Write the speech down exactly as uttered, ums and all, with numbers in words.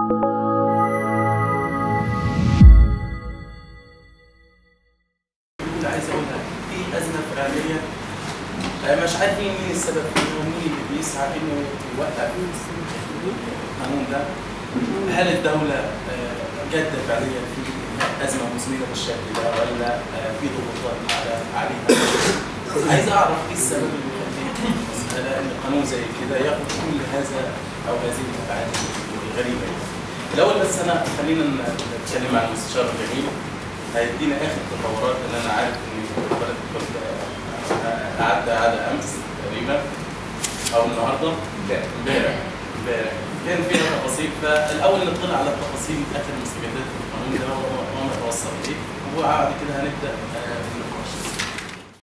عايز اقولها في ازمه فعليه مش عارفين مين السبب فيه ومين اللي بيسعى انه يوقع القانون ده. هل الدوله جاده فعليا في ازمه مزمنه بالشكل ده ولا في ضغوطات عليها؟ عايز اعرف ايه السبب اللي يخلي مساله ان قانون زي كده ياخد كل هذا او هذه الابعاد الغريبه. الاول بس انا خلينا نتكلم عن المستشار الجميل هيدينا اخر تطورات، لان انا عارف ان البلد كنت قعدت على امس تقريبا او النهارده امبارح امبارح كان فيها تفاصيل. فالاول نطلع على التفاصيل اخر المستجدات في القانون ده وما توصل اليه، وبعد كده هنبدا